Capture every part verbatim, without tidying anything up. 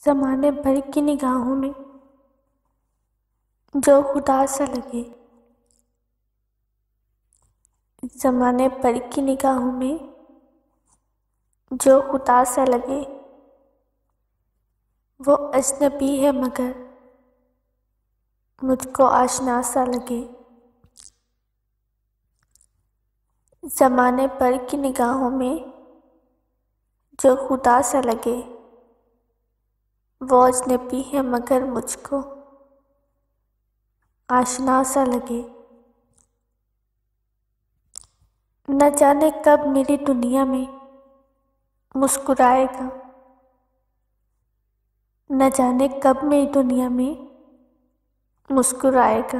ज़माने भर की निगाहों में जो खुदा सा लगे। ज़माने भर की निगाहों में जो खुदा सा लगे। वो अजनबी है मगर मुझको आशना सा लगे। ज़माने भर की निगाहों में जो खुदा सा लगे। वो अजनबी है मगर मुझको आशना सा लगे। न जाने कब मेरी दुनिया में मुस्कुराएगा। न जाने कब मेरी दुनिया में मुस्कुराएगा।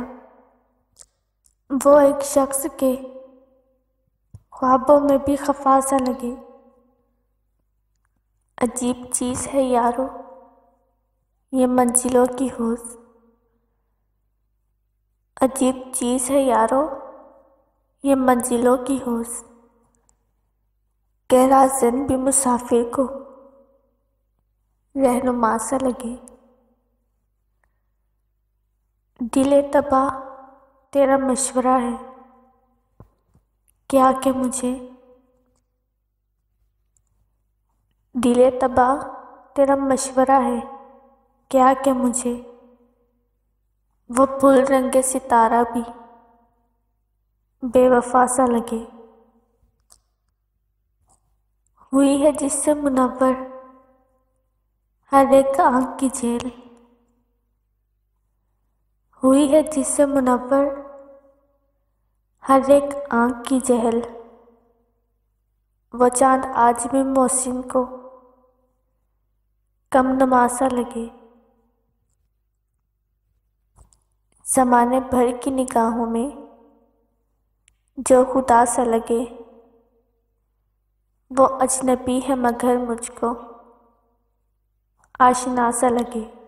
वो एक शख्स के ख्वाबों में भी खफा सा लगे। अजीब चीज़ है यारो ये मंजिलों की होश। अजीब चीज़ है यारो ये मंजिलों की होश। कह राज़न भी मुसाफिर को रहनुमा सा लगे। दिले तबाह तेरा मशवरा है क्या कि मुझे। दिले तबाह तेरा मशवरा है क्या कि मुझे। वो फूल रंगे सितारा भी बेवफा सा लगे। हुई है जिससे मुनव्वर हर एक आँख की झेल। हुई है जिससे मुनव्वर हर एक आँख की जहल। वो चाँद आज भी मोहसिन को कम नमासा लगे। ज़माने भर की निगाहों में जो खुदा सा लगे। वो अजनबी है मगर मुझको आशना सा लगे।